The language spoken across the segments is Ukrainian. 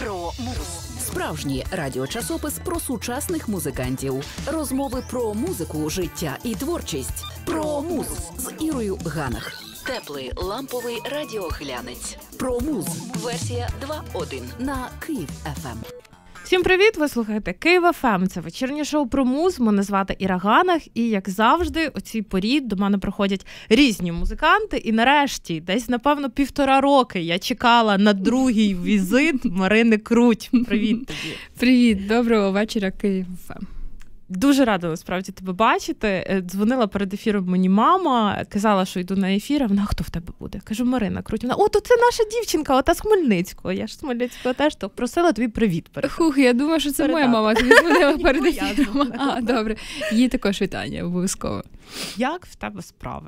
Про муз. Справжній радіочасопис про сучасних музикантів. Розмови про музику, життя і творчість. Про муз з Ірою Ганах. Теплий ламповий радіоглянець. Про муз. Версія 2.1 на Київ ФМ. Всім привіт! Ви слухаєте Київ ФМ. Це вечірнє шоу про муз. Мене звати Іра Ганах. І, як завжди, о цій порі до мене приходять різні музиканти. І нарешті, десь, напевно, 1,5 роки я чекала на другий візит Марини Круть. Привіт тобі. Привіт, доброго вечора, Київ ФМ. Дуже рада, насправді, тебе бачити. Дзвонила перед ефіром мені мама, казала, що йду на ефір, а вона: хто в тебе буде? Кажу: Марина Круть. Вона: о, то це наша дівчинка, ота з Хмельницького. Я ж з Хмельницького теж, то просила тобі привіт передати. Хух, я думаю, що це моя мама тобі дзвонила перед ефіром. А, добре. Їй також вітання, обов'язково. Як в тебе справи?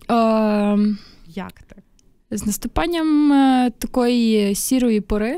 Як ти? З наступанням такої сірої пори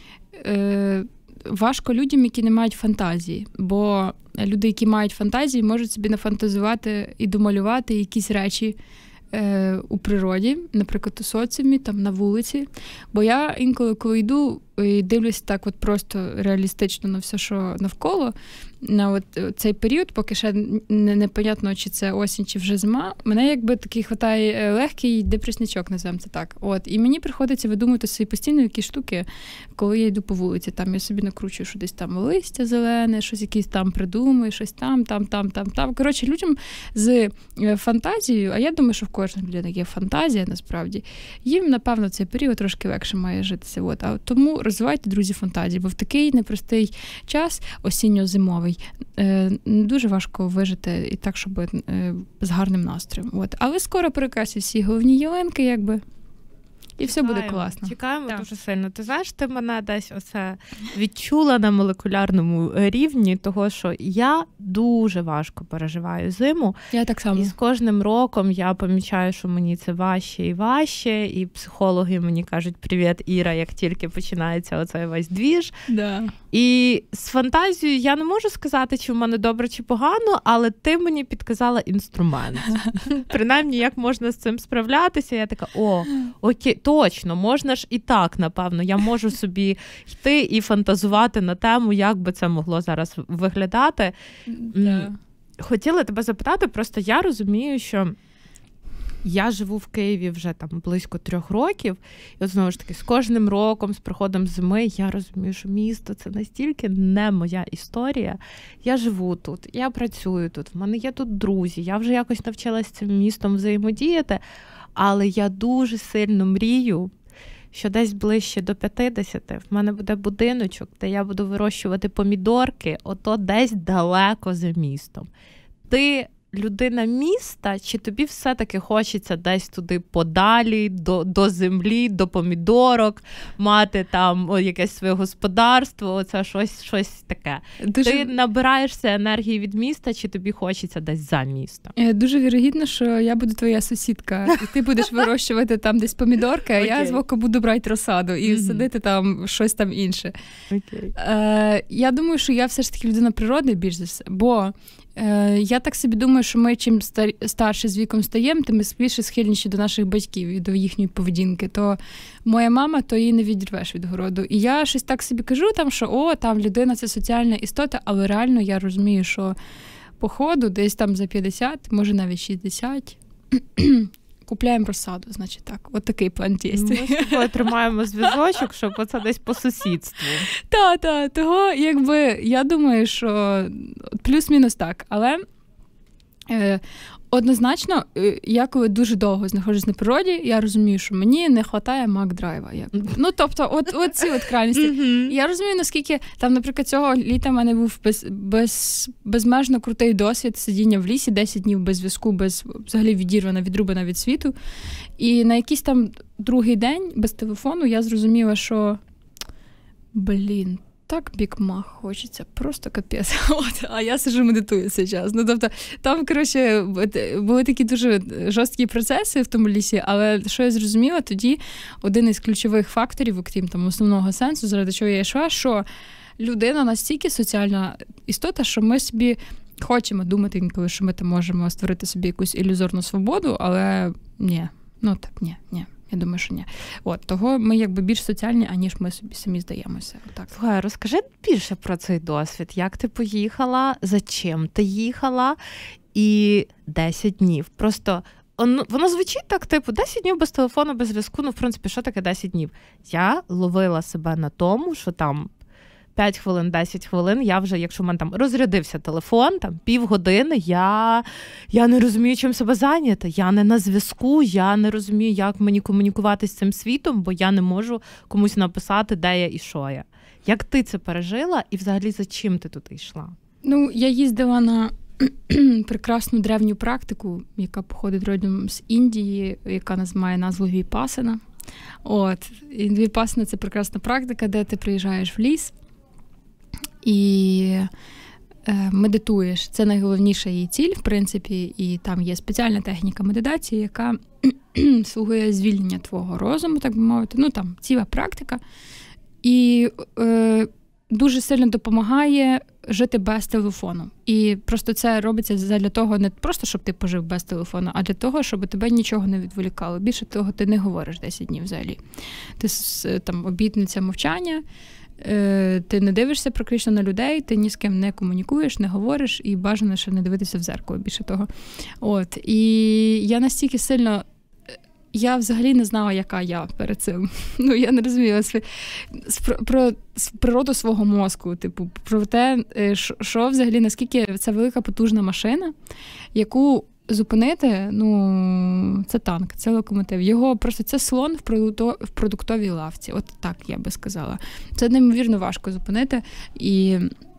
важко людям, які не мають фантазії, бо люди, які мають фантазії, можуть собі нафантазувати і домалювати якісь речі у природі, наприклад, у соціумі, там на вулиці. Бо я інколи, коли йду і дивлюсь так от просто реалістично на все, що навколо, на от цей період, поки ще непонятно, чи це осінь, чи вже зима, мене якби такий хватає легкий депреснячок, називаємо це так. От. І мені приходиться видумувати собі постійно якісь штуки, коли я йду по вулиці. Там я собі накручую, що десь там листя зелене, щось якісь там придумаю, щось там. Коротше, людям з фантазією, а я думаю, що в кожного людини є фантазія, насправді, їм, напевно, цей період трошки легше має житися. От. А тому розвивайте, друзі, фантазії, бо в такий непростий час, осінньо-зимовий, дуже важко вижити і так, щоб з гарним настроєм. От. Але скоро перекрасять всі головні ялинки, якби, і все буде класно. Чекаємо дуже сильно. Ти знаєш, ти мене десь оце відчула на молекулярному рівні, того, що я дуже важко переживаю зиму. Я так само. І з кожним роком я помічаю, що мені це важче і важче, і психологи мені кажуть: привіт, Іра, як тільки починається оцей весь двіж. Да. І з фантазією я не можу сказати, чи в мене добре, чи погано, але ти мені підказала інструмент. Принаймні, як можна з цим справлятися. Я така: окей, точно, можна ж і так, напевно. Я можу собі йти і фантазувати на тему, як би це могло зараз виглядати. Да. Хотіла тебе запитати, просто я розумію, що я живу в Києві вже там близько 3 років, і от знову ж таки, з кожним роком, з приходом зими, я розумію, що місто – це настільки не моя історія. Я живу тут, я працюю тут, в мене є тут друзі, я вже якось навчилася з цим містом взаємодіяти, але я дуже сильно мрію, що десь ближче до 50 в мене буде будиночок, де я буду вирощувати помідорки, ото десь далеко за містом. Ти людина міста, чи тобі все-таки хочеться десь туди подалі, до землі, до помідорок, мати там якесь своє господарство, оце щось таке? Ти набираєшся енергії від міста, чи тобі хочеться десь за місто? Дуже вірогідно, що я буду твоя сусідка, і ти будеш вирощувати там десь помідорки, а я звуку буду брати розсаду і садити там щось там інше. Я думаю, що я все ж таки людина природи більш за все, бо я так собі думаю, що ми чим старше з віком стаємо, тим ми більше схильніші до наших батьків і до їхньої поведінки. То моя мама, то її не відірвеш від городу. І я щось так собі кажу, там, що там людина – це соціальна істота, але реально я розумію, що по ходу десь там за 50, може навіть 60, купляємо розсаду, значить так. От такий план дій. Ми з тобою тримаємо зв'язочок, щоб оце десь по сусідству. Так, того, якби, я думаю, що плюс-мінус так. Але однозначно, я коли дуже довго знаходжусь на природі, я розумію, що мені не вистачає Мак-драйва. Ну, тобто, от ці от крайності. Я розумію, наскільки, там, наприклад, цього літа в мене був безмежно крутий досвід сидіння в лісі, 10 днів без зв'язку, взагалі відрубана від світу. І на якийсь там другий день без телефону я зрозуміла, що, так бікмах хочеться, просто капець. А я сиджу, медитую цей час. Ну, тобто, там, коротше, були такі дуже жорсткі процеси в тому лісі, але що я зрозуміла, тоді один із ключових факторів, окрім там основного сенсу, заради чого я йшла, що людина настільки соціальна істота, що ми собі хочемо думати інколи, що ми там можемо створити собі якусь ілюзорну свободу, але ні. Ну так, ні. Я думаю, що ні. От, того ми якби більш соціальні, аніж ми собі самі здаємося. Отак. Слухай, розкажи більше про цей досвід. Як ти поїхала, за чим ти їхала і 10 днів. Просто воно звучить так, типу, 10 днів без телефону, без зв'язку, в принципі, що таке 10 днів? Я ловила себе на тому, що там 5 хвилин, 10 хвилин, я вже, якщо в мене там розрядився телефон, там півгодини, я не розумію, чим себе зайняти. Я не на зв'язку, я не розумію, як мені комунікувати з цим світом, бо я не можу комусь написати, де я і що я. Як ти це пережила і взагалі за чим ти туди йшла? Я їздила на прекрасну древню практику, яка походить родом з Індії, яка має назву Віпасана. І Віпасана – це прекрасна практика, де ти приїжджаєш в ліс і медитуєш. Це найголовніша її ціль, в принципі, і там є спеціальна техніка медитації, яка слугує звільнення твого розуму, так би мовити. Там ціла практика. І дуже сильно допомагає жити без телефону. І просто це робиться для того, не просто, щоб ти пожив без телефону, а для того, щоб тебе нічого не відволікало. Більше того, ти не говориш 10 днів взагалі. Ти там обітниця мовчання, ти не дивишся практично на людей, ти ні з ким не комунікуєш, не говориш, і бажано ще не дивитися в дзеркало, більше того. І я настільки сильно... Я взагалі не знала, яка я перед цим. Я не розуміла про природу свого мозку, про те, що взагалі, наскільки це велика потужна машина, яку зупинити, це танк, це локомотив. Його просто це слон в продуктовій лавці. От так я би сказала. Це неймовірно важко зупинити. І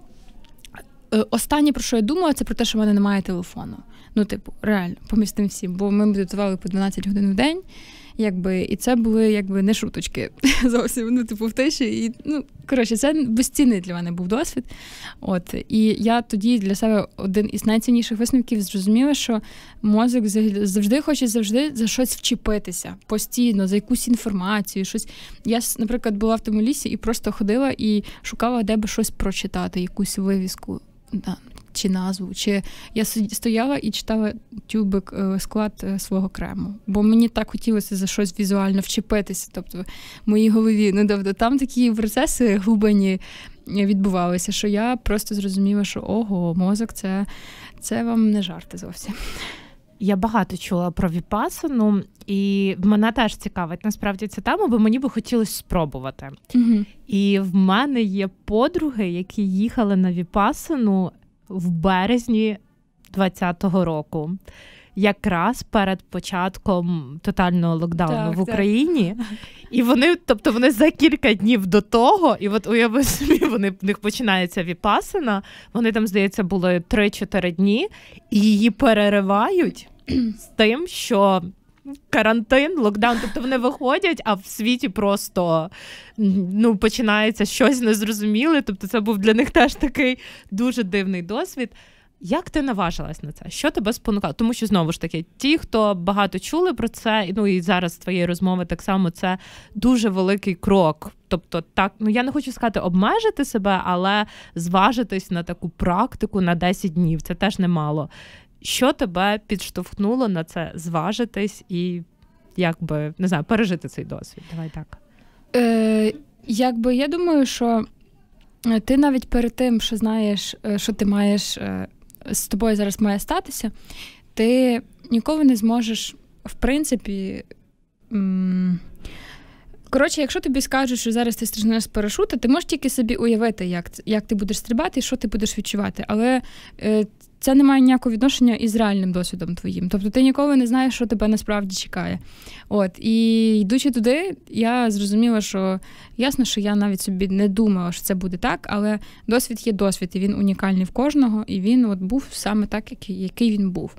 останнє, про що я думала, це про те, що в мене немає телефону. Реально, поміж тим всім. Бо ми медитували по 12 годин в день, і це були, не шуточки зовсім, в тиші. І, це безцінний для мене був досвід. І я тоді для себе один із найцінніших висновків зрозуміла, що мозок завжди хоче за щось вчепитися, постійно, за якусь інформацію, щось. Я, наприклад, була в тому лісі і просто ходила і шукала, де би щось прочитати, якусь вивіску. Чи назву, чи я стояла і читала тюбик, склад свого крему. Бо мені так хотілося за щось візуально вчепитися, тобто в моїй голові. Там такі процеси глибинні відбувалися, що я просто зрозуміла, що ого, мозок це вам не жарти зовсім. Я багато чула про віпасану, і мене теж цікавить насправді ця тема, бо мені би хотілося спробувати. Угу. І в мене є подруги, які їхали на віпасану в березні 2020 року. Якраз перед початком тотального локдауну в Україні. Так. І вони за кілька днів до того, і от уяви собі, в них починається віпасана, вони там, здається, були 3-4 дні, і її переривають з тим, що карантин, локдаун, тобто вони виходять, а в світі просто починається щось незрозуміле, тобто це був для них теж такий дуже дивний досвід. Як ти наважилась на це? Що тебе спонукало? Тому що, знову ж таки, ті, хто багато чули про це, і зараз з твоєї розмови так само, це дуже великий крок. Тобто, так, я не хочу сказати обмежити себе, але зважитись на таку практику на 10 днів. Це теж немало. Що тебе підштовхнуло на це зважитись і, пережити цей досвід? Давай так. Я думаю, що ти навіть перед тим, що знаєш, що ти маєш, з тобою зараз має статися, ти ніколи не зможеш, в принципі... якщо тобі скажуть, що зараз ти стрибнеш з парашута, ти можеш тільки собі уявити, як ти будеш стрибати і що ти будеш відчувати. Але це не має ніякого відношення із реальним досвідом твоїм. Тобто ти ніколи не знаєш, що тебе насправді чекає. І йдучи туди, я зрозуміла, що ясно, що я навіть собі не думала, що це буде так, але досвід є досвід, і він унікальний в кожного, і він був саме так, який він був.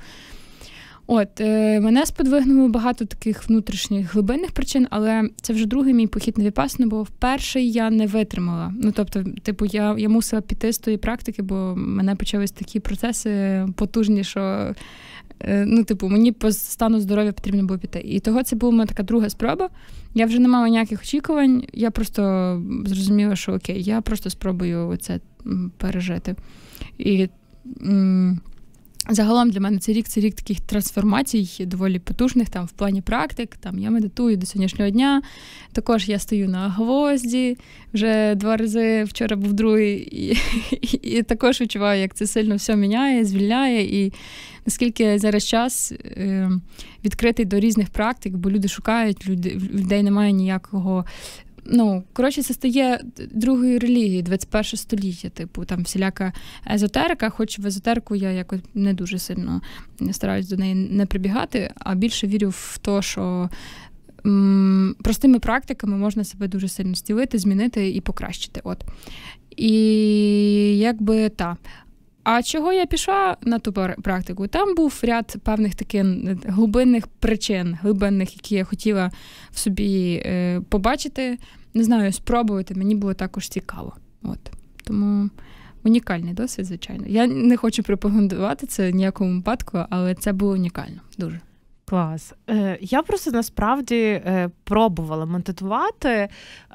Мене сподвигнуло багато таких внутрішніх глибинних причин, але це вже другий мій похід на віпасану, бо в перший я не витримала. Я мусила піти з тої практики, бо в мене почались такі процеси потужні, що мені по стану здоров'я потрібно було піти. І того це була моя така друга спроба. Я вже не мала ніяких очікувань, я просто зрозуміла, що окей, я просто спробую це пережити. І Загалом для мене цей рік таких трансформацій доволі потужних там в плані практик. Там я медитую до сьогоднішнього дня. Також я стою на гвозді вже 2 рази, вчора був другий. І також відчуваю, як це сильно все міняє, звільняє. І наскільки зараз час відкритий до різних практик, бо люди шукають, людей немає ніякого... Коротше, це стає другою релігією 21 століття, типу, там всіляка езотерика, хоч в езотерику я якось не дуже сильно стараюсь до неї не прибігати, а більше вірю в те, що простими практиками можна себе дуже сильно зцілити, змінити і покращити. От. І якби А чого я пішла на ту практику? Там був ряд певних таких глибинних причин, які я хотіла в собі побачити, не знаю, спробувати, мені було також цікаво. От. Тому унікальний досвід, звичайно. Я не хочу пропагандувати це в ніякому випадку, але це було унікально, дуже. Клас. Я просто насправді пробувала медитувати.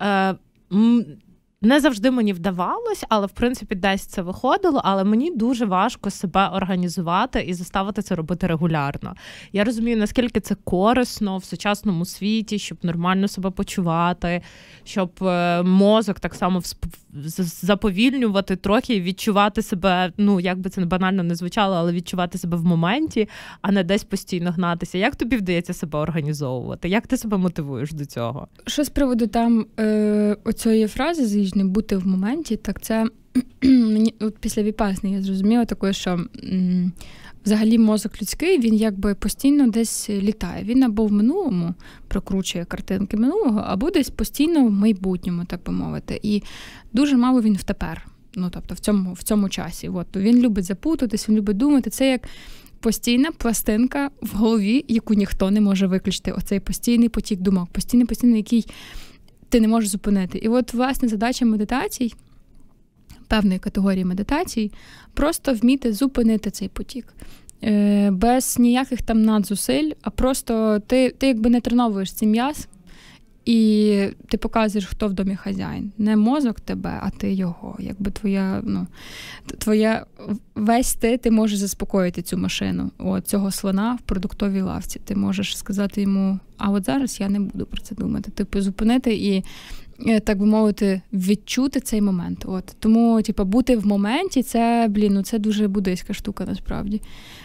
Не завжди мені вдавалось, але, в принципі, десь це виходило, але мені дуже важко себе організувати і заставити це робити регулярно. Я розумію, наскільки це корисно в сучасному світі, щоб нормально себе почувати, щоб мозок так само заповільнювати трохи і відчувати себе, як би це банально не звучало, але відчувати себе в моменті, а не десь постійно гнатися. Як тобі вдається себе організовувати? Як ти себе мотивуєш до цього? Що з приводу там оцієї фрази не бути в моменті, так це мені після віпасни я зрозуміла таке, що взагалі мозок людський, він якби постійно десь літає. Він або в минулому прокручує картинки минулого, або десь постійно в майбутньому, так би мовити. І дуже мало він в тепер. Тобто в цьому часі. От. Він любить запутатись, він любить думати. Це як постійна пластинка в голові, яку ніхто не може виключити. Оцей постійний потік думок, постійний, який ти не можеш зупинити. І от, власне, задача медитацій, певної категорії медитацій, просто вміти зупинити цей потік. Без ніяких там надзусиль, а просто ти якби не треновуєш цей м'яз, і ти показуєш, хто в домі хазяїн. Не мозок тебе, а ти його. Якби твоя весь ти можеш заспокоїти цю машину. Цього слона в продуктовій лавці. Ти можеш сказати йому, а от зараз я не буду про це думати. Типу, зупинити і, так би мовити, відчути цей момент. Тому, бути в моменті, це, це дуже буддийська штука, насправді.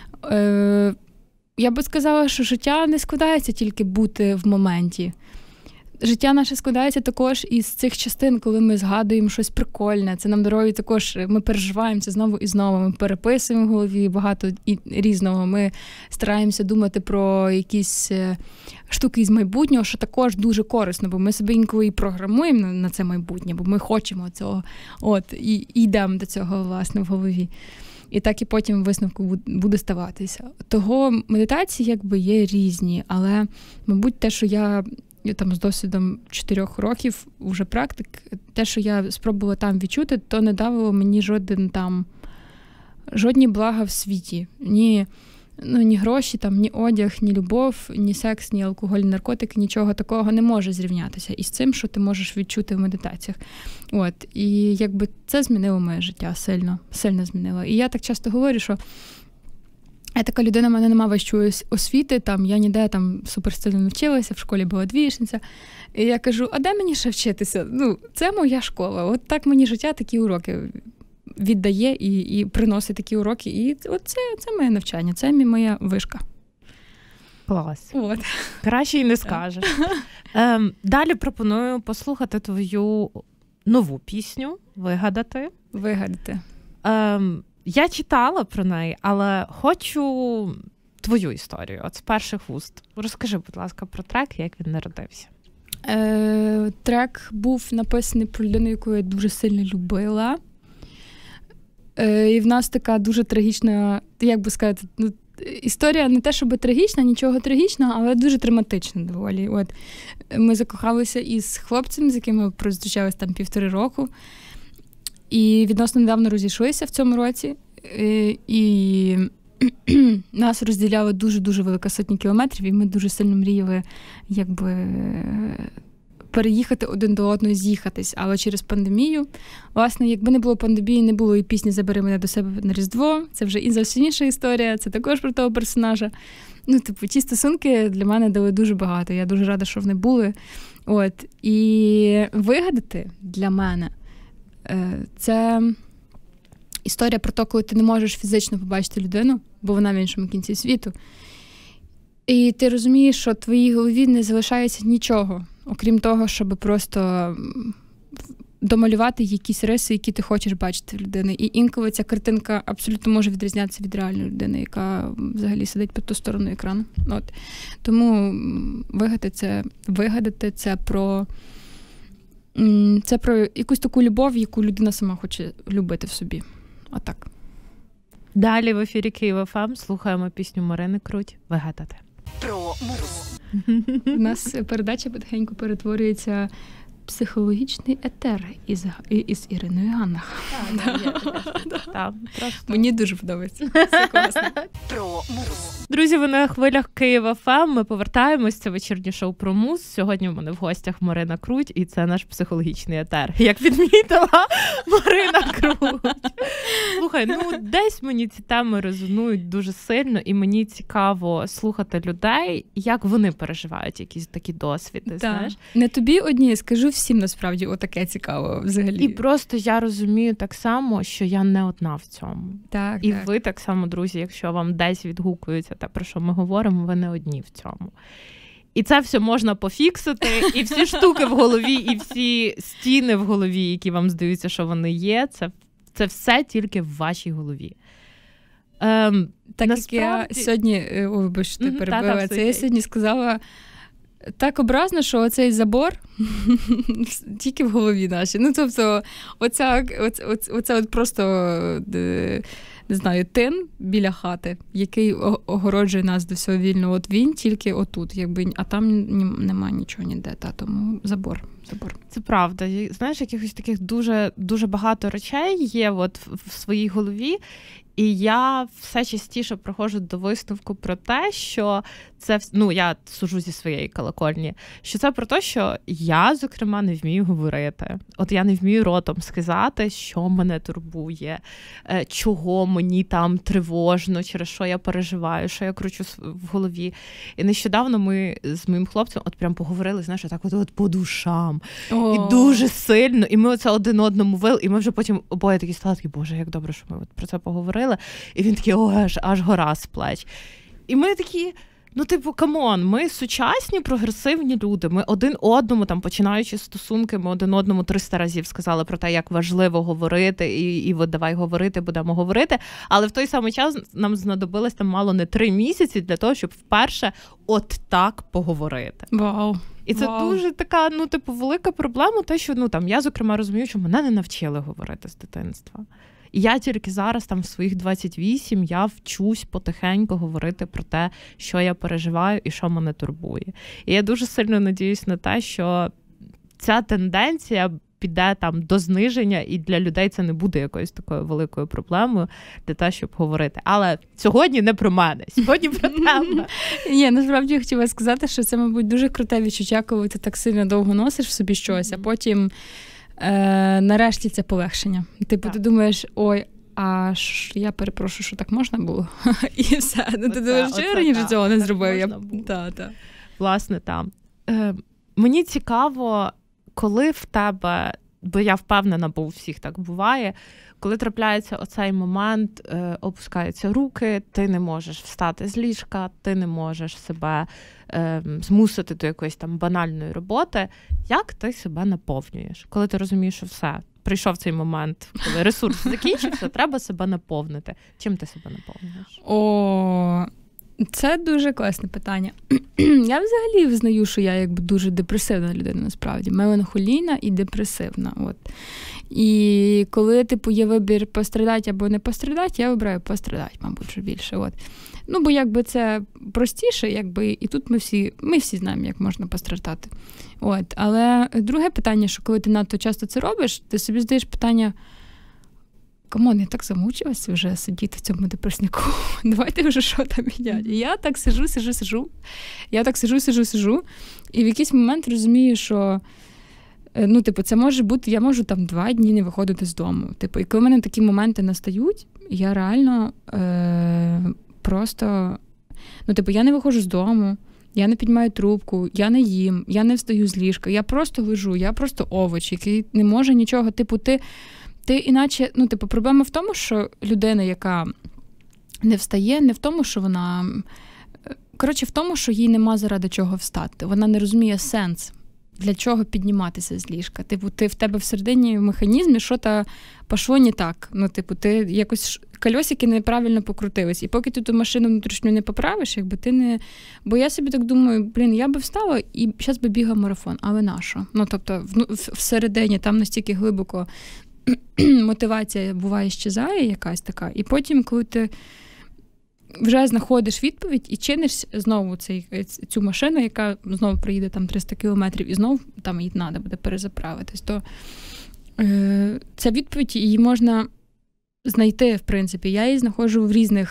Я би сказала, що життя не складається тільки бути в моменті. Життя наше складається також із цих частин, коли ми згадуємо щось прикольне. Це нам дарує також, ми переживаємо це знову і знову. Ми переписуємо в голові багато різного. Ми стараємося думати про якісь штуки із майбутнього, що також дуже корисно, бо ми себе інколи і програмуємо на це майбутнє, бо ми хочемо цього. І йдемо до цього, власне, в голові. І так і потім в висновку буде ставатися. Того медитації якби є різні, але, мабуть, те, що я там з досвідом 4 років вже практик, те, що я спробувала там відчути, то не давало мені жодні блага в світі. Ні гроші, ні одяг, ні любов, ні секс, ні алкоголь, ні наркотики, нічого такого не може зрівнятися із цим, що ти можеш відчути в медитаціях. І якби це змінило моє життя сильно, сильно змінило. І я так часто говорю, що я така людина, в мене немає вищої освіти, я ніде суперстильно не вчилася, в школі була двічниця. І я кажу, а де мені ще вчитися? Це моя школа. От так мені життя такі уроки віддає і приносить такі уроки. І це моє навчання, це моя вишка. Клас. Краще й не скажеш. Далі пропоную послухати твою нову пісню «Вигадати». Вигадати. Я читала про неї, але хочу твою історію, з перших вуст. Розкажи, будь ласка, про трек, як він народився. Трек був написаний про людину, яку я дуже сильно любила. І в нас така дуже трагічна, як би сказати, історія не те, щоб трагічна, нічого трагічного, але дуже драматична доволі. Ми закохалися із хлопцем, з яким ми зустрічалися 1,5 року. І відносно недавно розійшлися в цьому році. І нас розділяла дуже-дуже велика сотні кілометрів, і ми дуже сильно мріяли переїхати один до одного, з'їхатись. Але через пандемію, власне, якби не було пандемії, не було і пісні «Забери мене до себе на Різдво», це вже і зовсім інша історія, це також про того персонажа. Ті стосунки для мене дали дуже багато, я дуже рада, що вони були. І вигадати для мене це історія про те, коли ти не можеш фізично побачити людину, бо вона в іншому кінці світу. І ти розумієш, що в твоїй голові не залишається нічого, окрім того, щоб просто домалювати якісь риси, які ти хочеш бачити в людини. І інколи ця картинка абсолютно може відрізнятися від реальної людини, яка взагалі сидить по ту сторону екрану. Тому вигадати це про якусь таку любов, яку людина сама хоче любити в собі. Отак. Далі в ефірі Київ ФМ слухаємо пісню Марини Круть «Вигадати». Про муз. У нас передача потихеньку перетворюється в психологічний етер із Іриною Ганнах. Мені дуже подобається. Це класно. Про муз. Друзі, ви на хвилях Київ ФМ. Ми повертаємось. Це вечірнє шоу про муз. Сьогодні в мене в гостях Марина Круть, і це наш психологічний етер. Як відмітила Марина Круть. Слухай, десь мені ці теми резонують дуже сильно, і мені цікаво слухати людей, як вони переживають якісь такі досвіди, знаєш? Не тобі одні, скажу всім, насправді, отаке цікаво взагалі. І просто я розумію так само, що я не одна в цьому. Так, і ви так само, друзі, якщо вам десь відгукується те, про що ми говоримо, ви не одні в цьому. І це все можна пофіксити, і всі штуки в голові, і всі стіни в голові, які вам здаються, що вони є, це все тільки в вашій голові. Так насправді... як я сьогодні, вибачте, перебила, це я сьогодні сказала так образно, що оцей забор тільки в голові нашій. Тобто, оця от просто, не знаю, тин біля хати, який огороджує нас до всього вільного, він тільки отут, а там нема нічого ніде, тому забор. Це правда. Знаєш, якихось таких дуже, дуже багато речей є в своїй голові, і я все частіше приходжу до висновку про те, що це, я сужу зі своєї колокольні, що це про те, що я, зокрема, не вмію говорити. Я не вмію ротом сказати, що мене турбує, чого мені там тривожно, через що я переживаю, що я кручу в голові. І нещодавно ми з моїм хлопцем прям поговорили, знаєш, так по душам. І дуже сильно, і ми оце один одному вили, і ми вже потім обоє такі стали, боже, як добре, що ми про це поговорили. І він такий, аж гора з плеч. І ми такі, камон, ми сучасні, прогресивні люди, ми один одному, починаючи стосунки, ми один одному 300 разів сказали про те, як важливо говорити, і давай говорити, будемо говорити, але в той самий час нам знадобилось мало не 3 місяці для того, щоб вперше так поговорити. Вау. І це дуже така, велика проблема, те, що, я, зокрема, розумію, що мене не навчили говорити з дитинства. І я тільки зараз, в своїх 28, я вчусь потихеньку говорити про те, що я переживаю і що мене турбує. І я дуже сильно надіюсь на те, що ця тенденція піде до зниження, і для людей це не буде якоюсь такою великою проблемою для того, щоб говорити. Але сьогодні не про мене, сьогодні про тебе. Ні, насправді я хотіла сказати, що це, мабуть, дуже круте відчуття, коли ти так сильно довго носиш в собі щось, а потім нарешті це полегшення. Ти думаєш, я перепрошую, що так можна було? І все. Ти думаєш, що я раніше цього не зробив? Власне, мені цікаво, коли в тебе, бо я впевнена, бо у всіх так буває, коли трапляється оцей момент, опускаються руки, ти не можеш встати з ліжка, ти не можеш себе змусити до якоїсь банальної роботи, як ти себе наповнюєш? Коли ти розумієш, що все, прийшов цей момент, коли ресурс закінчився, треба себе наповнити. Чим ти себе наповнюєш? Це дуже класне питання. Я взагалі визнаю, що я дуже депресивна людина, насправді. Меланхолійна і депресивна. І коли, є вибір пострадати або не пострадати, я вибираю пострадати, мабуть, вже більше. Бо це простіше, і тут ми всі знаємо, як можна постраждати. Але друге питання, що коли ти надто часто це робиш, ти собі задаєш питання, камон, я так замучилася вже сидіти в цьому депресняку. Давайте вже що там міняти. І я так сижу. Я так сижу. І в якийсь момент розумію, що Ну, типу, це може бути, я можу там 2 дні не виходити з дому. Типу, і коли в мене такі моменти настають, я реально просто, ну, типу, я не виходжу з дому, я не піднімаю трубку, я не їм, я не встаю з ліжка, я просто лежу, я просто овоч, який не може нічого. Типу, ти іначе, ну, типу, проблема в тому, що людина, яка не встає, не в тому, що вона, коротше, в тому, що їй нема заради чого встати. Вона не розуміє сенс, для чого підніматися з ліжка. Типу, ти в тебе всередині в механізмі що-то пошло не так. Ну, типу, ти якось кольосики неправильно покрутились. І поки ти ту машину внутрішню не поправиш, якби ти не... Бо я собі так думаю, я би встала і зараз би бігав марафон. Але на що? Ну, тобто, всередині там настільки глибоко мотивація буває щезає якась така. І потім, коли ти вже знаходиш відповідь і чиниш знову цю машину, яка знову приїде там 300 кілометрів, і знову там їй треба буде перезаправитись, то ця відповідь, її можна знайти, в принципі. Я її знаходжу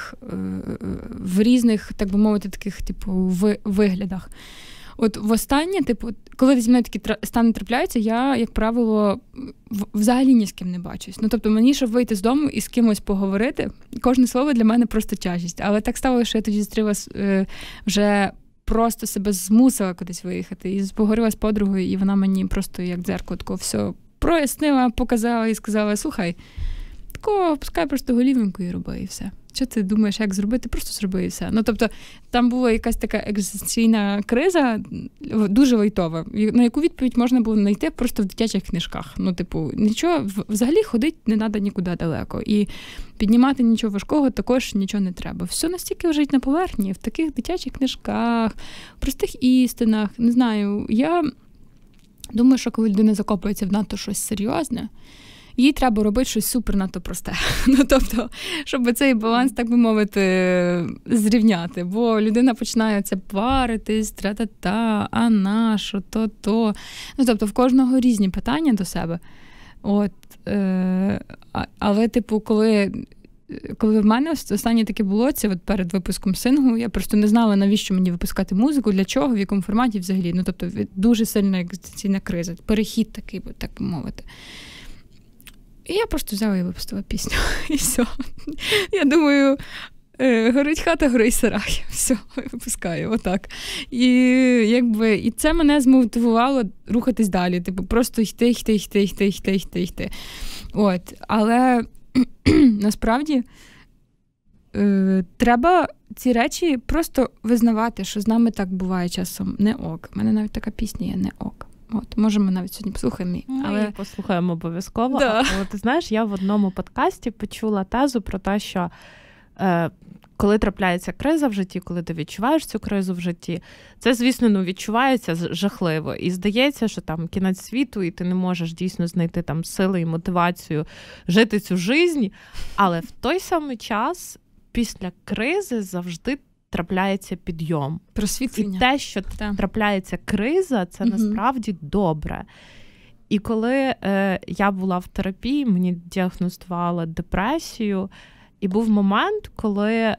в різних, так би мовити, таких, типу, виглядах. От востаннє, типу, коли зі мною такі стани трапляються, я, як правило, взагалі ні з ким не бачусь. Ну, тобто, мені, щоб вийти з дому і з кимось поговорити, кожне слово для мене просто тяжість. Але так сталося, що я тоді зустріла вже просто себе змусила кудись виїхати. І поговорила з подругою, і вона мені просто як дзеркало тако все прояснила, показала і сказала: слухай, такого пускай просто голівеньку і роби, і все. Що ти думаєш, як зробити? Просто зроби і все. Ну, тобто, там була якась така екзистенційна криза, дуже лайтова, на яку відповідь можна було знайти просто в дитячих книжках. Ну, типу, нічого, взагалі ходити не треба нікуди далеко. І піднімати нічого важкого також нічого не треба. Все настільки лежить на поверхні, в таких дитячих книжках, в простих істинах. Не знаю, я думаю, що коли людина закопується в надто щось серйозне, їй треба робити щось супер надто просте. Ну, тобто, щоб цей баланс, так би мовити, зрівняти. Бо людина починає це паритись, тра-та-та, а на що, то-то. Ну, тобто, в кожного різні питання до себе. От, але, типу, коли в мене останнє таке було, це от перед випуском синглу, я просто не знала, навіщо мені випускати музику, для чого, в якому форматі взагалі. Ну, тобто, дуже сильна екзистенційна криза, перехід такий, так би мовити. І я просто взяла і випустила пісню. І все. Я думаю, горить хата, горить сарай. Все, випускаю, отак. І це мене змотивувало рухатись далі. Типу, просто йти. От. Але насправді треба ці речі просто визнавати, що з нами так буває часом. Не ок. У мене навіть така пісня є «Не ок». От, може, ми навіть сьогодні послухаємо. Але послухаємо обов'язково. Да. Але ти знаєш, я в одному подкасті почула тезу про те, що коли трапляється криза в житті, коли ти відчуваєш цю кризу в житті, це, звісно, відчувається жахливо. І здається, що там кінець світу, і ти не можеш дійсно знайти там сили і мотивацію жити цю життя. Але в той самий час після кризи завжди трапляється підйом. Просвітлення. І те, що трапляється криза, це насправді добре. І коли я була в терапії, мені діагностували депресію, і був момент, коли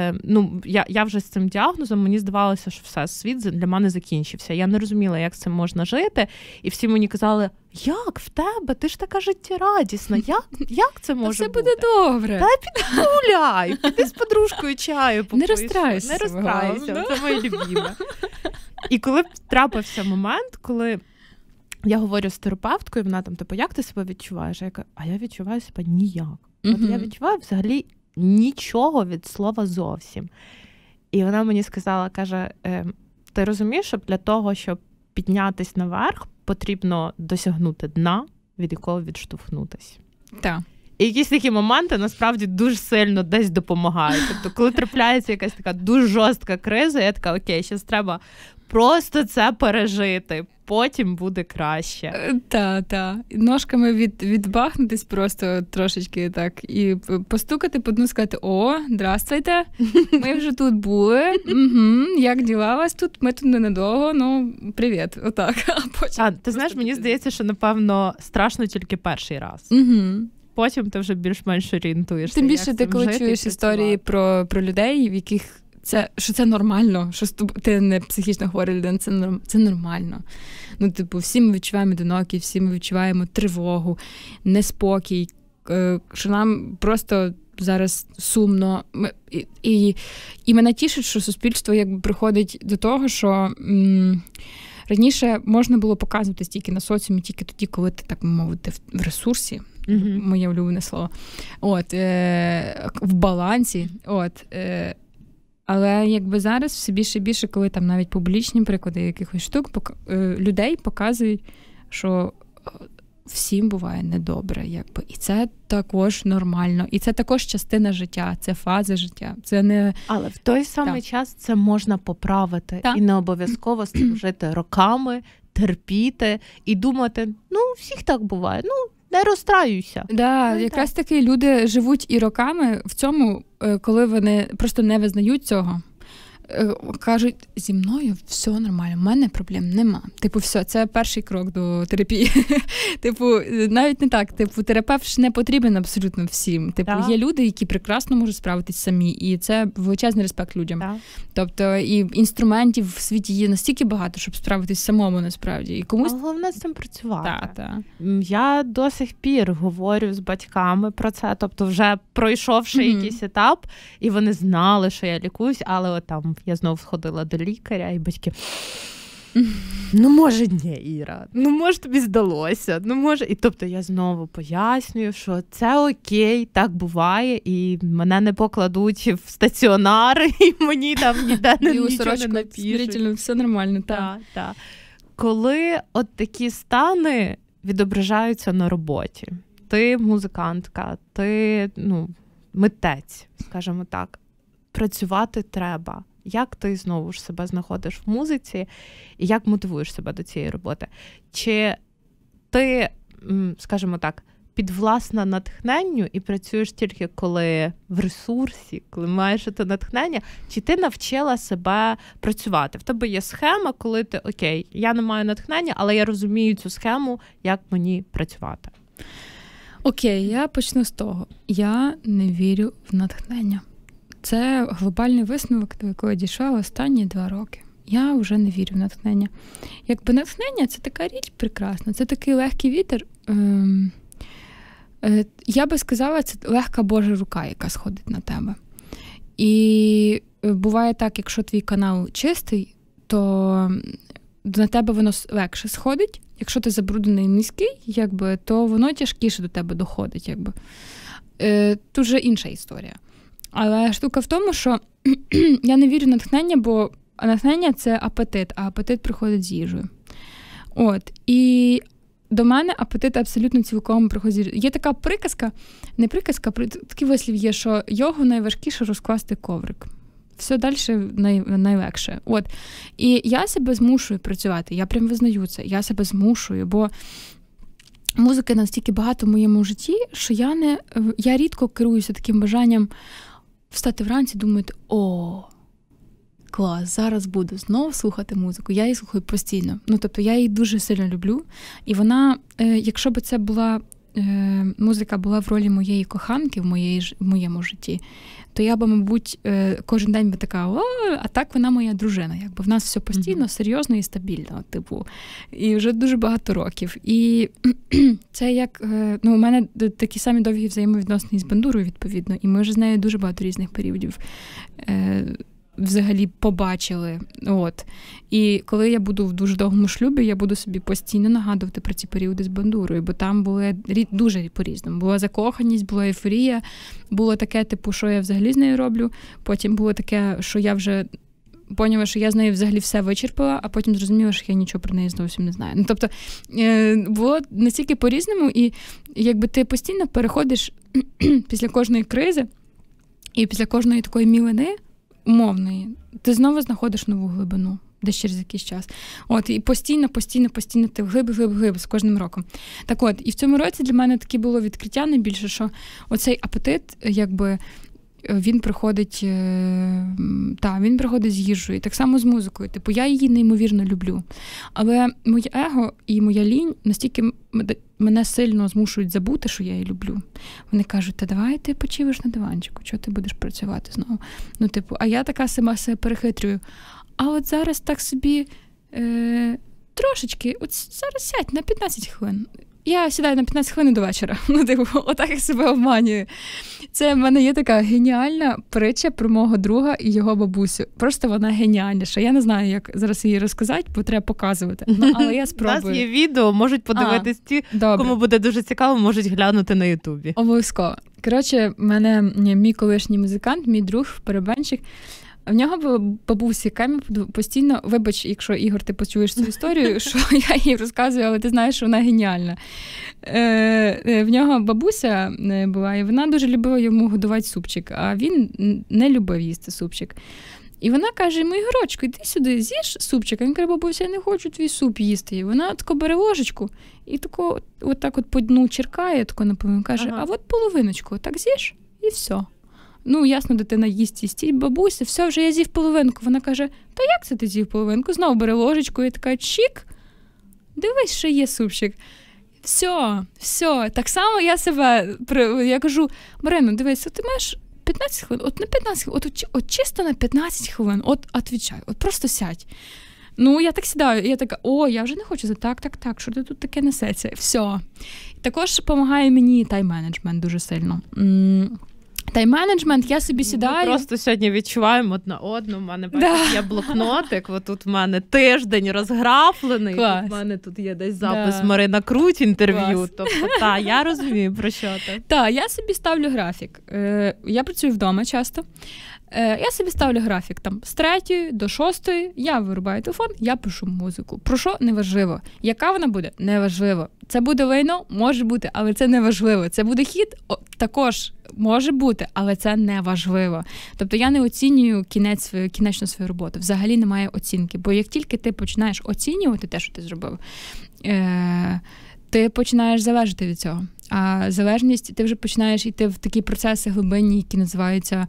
я вже з цим діагнозом, мені здавалося, що все, світ для мене закінчився. Я не розуміла, як з цим можна жити. І всі мені казали: як в тебе? Ти ж така життєрадісна. Як це може бути? Все буде добре. Та піди гуляй, піди з подружкою чаю попий. Не розстраюйся. Це моє любиме. І коли трапився момент, коли я говорю з терапевткою, вона там, типу, як ти себе відчуваєш? Я кажу, а я відчуваю себе ніяк. От я відчуваю взагалі нічого від слова зовсім. І вона мені сказала, каже, ти розумієш, що для того, щоб піднятись наверх, потрібно досягнути дна, від якого відштовхнутись. Так. І якісь такі моменти, насправді, дуже сильно десь допомагають. Тобто, коли трапляється якась така дуже жорстка криза, я така, окей, зараз треба просто це пережити, потім буде краще. Так. Ножками відбахнутись просто трошечки так і постукати по дну, сказати: о, здрастуйте, ми вже тут були, як діла вас тут? Ми тут ненадовго, ну, привіт, отак. Ти знаєш, мені здається, що, напевно, страшно тільки перший раз. Потім ти вже більш-менш орієнтуєшся. Тим більше ти, коли чуєш історії про людей, в яких що це нормально, що ти не психічно хвора людина, це нормально. Ну, типу, всі ми відчуваємо одинокі, всі ми відчуваємо тривогу, неспокій, що нам просто зараз сумно. І мене тішить, що суспільство якби приходить до того, що раніше можна було показувати тільки на соціумі, тільки тоді, коли ти, так мовити, в ресурсі, моє улюблене слово, в балансі, але якби зараз все більше і більше, коли там навіть публічні приклади якихось штук, людей показують, що всім буває недобре, якби. І це також нормально. І це також частина життя, це фаза життя. Це не... Але в той самий час це можна поправити. І не обов'язково з цим жити роками, терпіти і думати, всіх так буває, не розстраюйся. Якраз таки люди живуть і роками в цьому, коли вони просто не визнають цього. Кажуть, зі мною все нормально, в мене проблем нема. Типу, все, це перший крок до терапії. Типу, навіть не так. Типу, терапевт ж не потрібен абсолютно всім. Типу, є люди, які прекрасно можуть справитись самі, і це величезний респект людям. Тобто, і інструментів в світі є настільки багато, щоб справитись самому, насправді. І комусь... Головне з цим працювати. Я до сих пір говорю з батьками про це, тобто вже пройшовши якийсь етап, і вони знали, що я лікуюсь, але там я знову сходила до лікаря, і батьки, може ні, Іра, може тобі здалося, може. І тобто я знову пояснюю, що це окей, так буває, і мене не покладуть в стаціонар, і мені там ніде нічого не напишуть. Все нормально, так. Коли от такі стани відображаються на роботі, ти музикантка, ти, митець, скажімо так, працювати треба. Як ти знову ж себе знаходиш в музиці і як мотивуєш себе до цієї роботи? Чи ти, скажімо так, підвласна натхненню і працюєш тільки коли в ресурсі, коли маєш це натхнення, чи ти навчила себе працювати? В тебе є схема, коли ти, окей, я не маю натхнення, але я розумію цю схему, як мені працювати. Окей, я почну з того. Я не вірю в натхнення. Це глобальний висновок, до якого я дійшла останні 2 роки. Я вже не вірю в натхнення. Якби натхнення – це така річ прекрасна, це такий легкий вітер. Я би сказала, це легка Божа рука, яка сходить на тебе. І буває так, якщо твій канал чистий, то на тебе воно легше сходить. Якщо ти забруднений низький, то воно тяжкіше до тебе доходить. Тут вже інша історія. Але штука в тому, що я не вірю в натхнення, бо натхнення – це апетит, а апетит приходить з їжею. І до мене апетит абсолютно цілком приходить з їжею. Є така приказка, не приказка, такий вислів є, що йогу найважкіше розкласти коврик. Все далі найлегше. І я себе змушую працювати, я прям визнаю це, я себе змушую, бо музики настільки багато в моєму житті, що я рідко керуюся таким бажанням встати вранці і думати, клас, зараз буду знову слухати музику. Я її слухаю постійно. Тобто я її дуже сильно люблю. І вона, якщо б це була музика була в ролі моєї коханки в моєму житті, то я б, мабуть, кожен день би така, а так вона моя дружина. В нас все постійно, серйозно і стабільно. І вже дуже багато років. І це як, у мене такі самі довгі взаємовідносини з бандурою, відповідно. І ми вже з нею дуже багато різних періодів взагалі побачили. І коли я буду в дуже довгому шлюбі, я буду собі постійно нагадувати про ці періоди з бандурою, бо там були дуже по-різному. Була закоханість, була ейфорія, було таке, що я взагалі з нею роблю, потім було таке, що я вже поняла, що я з нею взагалі все вичерпала, а потім зрозуміла, що я нічого про неї зовсім не знаю. Тобто, було настільки по-різному, і ти постійно переходиш після кожної кризи і після кожної такої мілини, умовної, ти знову знаходиш нову глибину, десь через якийсь час. І постійно ти вглиб з кожним роком. І в цьому році для мене таке було відкриття найбільше, що оцей апетит, він приходить з їжею. Так само з музикою. Типу, я її неймовірно люблю. Але моє его і моя лінь настільки мене сильно змушують забути, що я її люблю. Вони кажуть, та давай ти почивиш на диванчику, чого ти будеш працювати знову? Ну, типу, а я така сама себе перехитрюю. А от зараз так собі трошечки, от зараз сядь на 15 хвилин. Я сідаю на 15 хвилин до вечора. Ну, типу, отак я себе обманюю. Це в мене є така геніальна притча про мого друга і його бабусю. Просто вона геніальніша. Я не знаю, як зараз її розказати, бо треба показувати. Ну, але я спробую. У нас є відео, можуть подивитись ті, кому буде дуже цікаво, можуть глянути на Ютубі. Обов'язково. Коротше, в мене мій колишній музикант, мій друг, барабанщик, в нього бабусі, яка постійно, вибач, якщо, Ігор, ти почуєш цю історію, що я їй розказую, але ти знаєш, що вона геніальна. В нього бабуся була, і вона дуже любила йому годувати супчик, а він не любив їсти супчик. І вона каже йому, Ігорочку, іди сюди, з'їж супчик. А він каже, бабуся, я не хочу твій суп їсти. І вона тако бере ложечку і тако, отак от по дну черкає, тако наповнює, каже, а от половиночку, так з'їж, і все. Ну, ясно, дитина їсть, бабуся, все, вже я з'їв половинку. Вона каже, та як це ти з'їв половинку? Знову бере ложечку і така, чік, дивись, що є супчик. Все, так само я кажу, Марино, дивись, ти маєш 15 хвилин, от на 15 хвилин, от чисто на 15 хвилин, от відвічай, от просто сядь. Ну, я так сідаю, і я така, я вже не хочу, так, що ти тут таке несеться, все. Також допомагає мені тайм-менеджмент дуже сильно. Тайм-менеджмент, я собі сідаю. Ми просто сьогодні відчуваємо одна одну. У мене є блокнотик, тут в мене тиждень розграфлений, в мене тут є десь запис Марина Круть інтерв'ю. Тобто, я розумію, про що ти. Так, я собі ставлю графік. Я працюю вдома часто. Я собі ставлю графік там з 3 до 6, я вирубаю телефон, я пишу музику. Про що? Неважливо. Яка вона буде? Неважливо. Це буде лайно? Може бути, але це неважливо. Це буде хіт? Також може бути, але це неважливо. Тобто я не оцінюю кінечну свою роботу. Взагалі немає оцінки. Бо як тільки ти починаєш оцінювати те, що ти зробив, ти починаєш залежати від цього. А залежність, ти вже починаєш йти в такі процеси глибинні, які називаються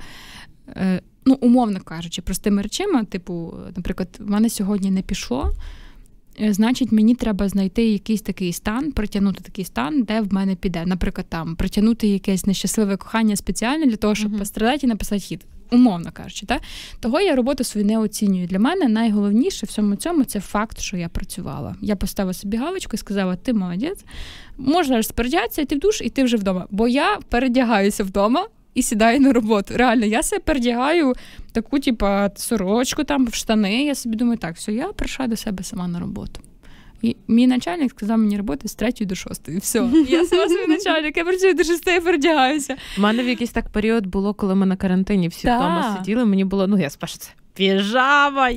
умовно кажучи, простими речами, типу, наприклад, в мене сьогодні не пішло, значить, мені треба знайти якийсь такий стан, притягнути такий стан, де в мене піде. Наприклад, там, притягнути якесь нещасливе кохання спеціально для того, щоб пострадати і написати хіт. Умовно кажучи, так? Того я роботу свою не оцінюю. Для мене найголовніше в всьому цьому – це факт, що я працювала. Я поставила собі галочку і сказала, ти молодець, можна розпередятися, йти в душ, і ти вже вдома. Бо я передягаюся вдома, і сідаю на роботу. Реально, я себе передягаю таку, сорочку там, в штани. Я собі думаю, так, все, я прийшла до себе сама на роботу. І мій начальник сказав мені роботи з 3 до 6. І все. Я сама свій начальник, я працюю до 6, я передягаюся. У мене в якийсь так період було, коли ми на карантині всі вдома сиділи, мені було, я спершу це піжама,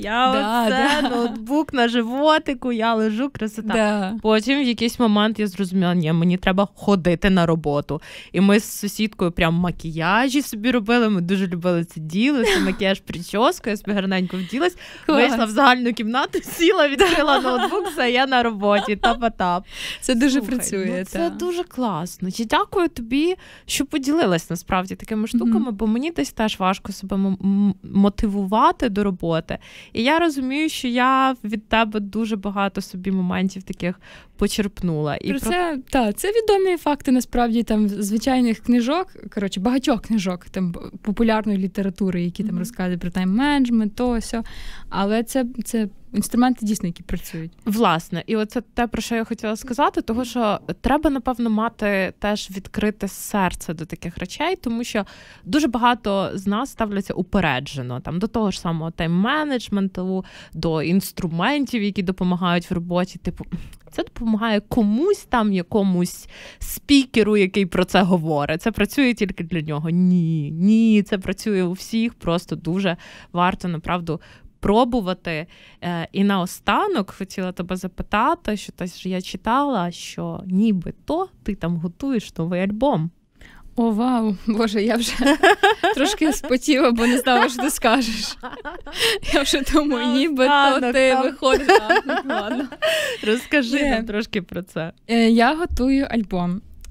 ноутбук на животику, я лежу, красота. Да. Потім в якийсь момент я зрозуміла, мені треба ходити на роботу. І ми з сусідкою прям макіяжі собі робили, ми дуже любили це діло, це макіяж, прическу, я собі гарненько вділась, вийшла в загальну кімнату, сіла, відкрила ноутбук, все, я на роботі, тап-а-тап. Це дуже працює. Це дуже класно. І дякую тобі, що поділилась насправді такими штуками, бо мені десь теж важко себе мотивувати до роботи. І я розумію, що я від тебе дуже багато собі моментів таких почерпнула. Це відомі факти, насправді, там, звичайних книжок, багатьох книжок, там, популярної літератури, які там розказують про тайм-менеджмент, то все. Але це інструменти дійсно, які працюють. Власне, і оце те, про що я хотіла сказати, того, що треба, напевно, мати теж відкрите серце до таких речей, тому що дуже багато з нас ставляться упереджено, там, до того ж самого тайм-менеджменту, до інструментів, які допомагають в роботі, типу, це допомагає комусь там, якомусь спікеру, який про це говорить. Це працює тільки для нього. Ні, це працює у всіх, просто дуже варто, направду, пробувати. І наостанок хотіла тебе запитати, що я читала, що нібито ти там готуєш новий альбом. О, вау! Боже, я вже трошки спотіла, бо не знала, що ти скажеш. Я вже думаю, нібито ти виходиш. Ладно. Розкажи нам трошки про це. Я готую альбом.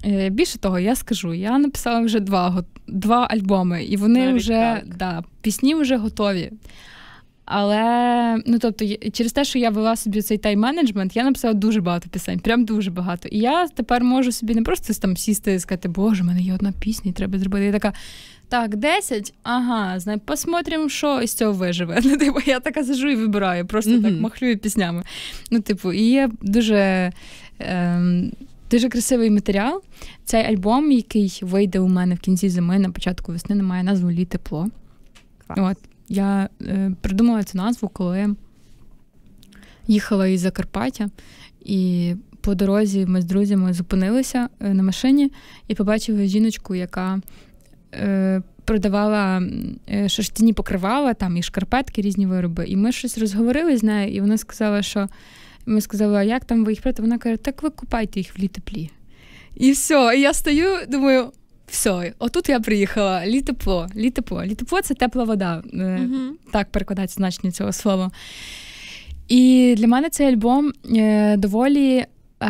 Більше того, я скажу, я написала вже два альбоми, і вони навіть вже, пісні вже готові. Але, тобто, через те, що я вела собі цей тайм-менеджмент, я написала дуже багато пісень, прям дуже багато. І я тепер можу собі не просто там сісти і сказати, боже, в мене є одна пісня, і треба зробити. Я така, так, 10, посмотрим, що із цього виживе. Я така сиджу і вибираю, просто так махлюю піснями. І є дуже красивий матеріал. Цей альбом, який вийде у мене в кінці зими, на початку весни, має назву «Лі тепло». От. Я придумала цю назву, коли їхала із Закарпаття, і по дорозі ми з друзями зупинилися на машині і побачили жіночку, яка продавала шерстяні покривала, там і шкарпетки, різні вироби. І ми щось розговорили з нею, і вона сказала, що ми сказали, а як там ви їх продаєте? Вона каже, так ви купайте їх в Лі теплі. І все, і я стою, думаю, все, отут я приїхала. Лі тепло. Лі тепло – це тепла вода. Так перекладається значення цього слова. І для мене цей альбом доволі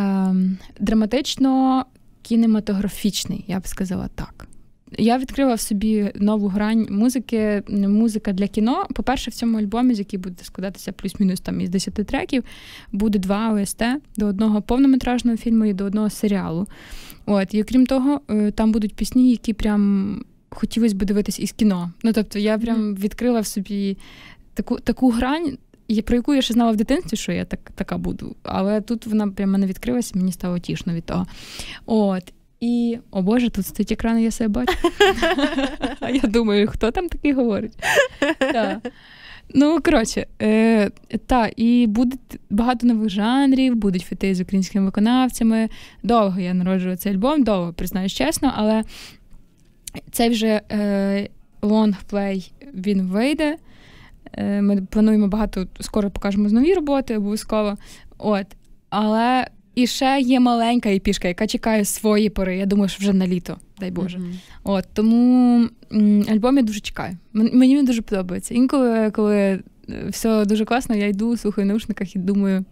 драматично-кінематографічний, я б сказала так. Я відкрила в собі нову грань музики, музика для кіно. По-перше, в цьому альбомі, з який буде складатися плюс-мінус там із 10 треків, буде 2 ОСТ до одного повнометражного фільму і до одного серіалу. От, і окрім того, там будуть пісні, які прям хотілося б дивитись із кіно. Тобто я прям відкрила в собі таку грань, про яку я ще знала в дитинстві, що я така буду. Але тут вона прям мене відкрилася, мені стало тішно від того. От. І, о Боже, тут стоїть екран, я себе бачу. А я думаю, хто там такий говорить? Коротше, і буде багато нових жанрів, будуть фіти з українськими виконавцями. Довго я народжувала цей альбом, довго, признаюсь чесно, але цей вже лонгплей, він вийде. Ми плануємо багато, скоро покажемо нові роботи, обов'язково. От, але і ще є маленька епішка, яка чекає свої пори. Я думаю, що вже на літо, дай Боже. От, тому альбом я дуже чекаю. Мені він дуже подобається. Інколи, коли все дуже класно, я йду, слухаю в наушниках і думаю,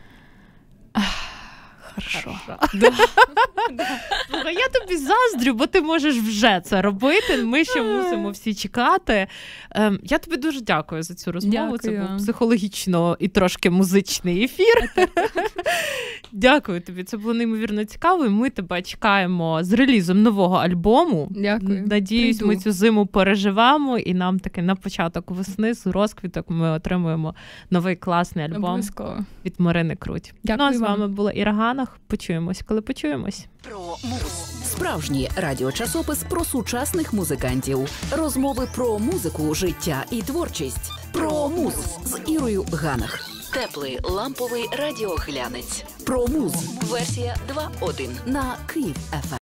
хорошо. Слухай, я тобі заздрю, бо ти можеш вже це робити. Ми ще мусимо всі чекати. Я тобі дуже дякую за цю розмову. Дякую. Це був психологічно і трошки музичний ефір. Дякую тобі. Це було неймовірно цікаво. І ми тебе чекаємо з релізом нового альбому. Дякую. Надіюсь, ми цю зиму переживемо, і нам таки на початок весни з розквіток ми отримуємо новий класний альбом. Обов'язково. Від Марини Круть. Дякую а з вами була Іра Ганах. Почуємось, коли почуємось. Про муз. Справжній радіочасопис про сучасних музикантів. Розмови про музику, життя і творчість. Про муз з Ірою Ганах. Теплий ламповий радіоглянець. Про муз. Версія 2.1 на Київ ФМ.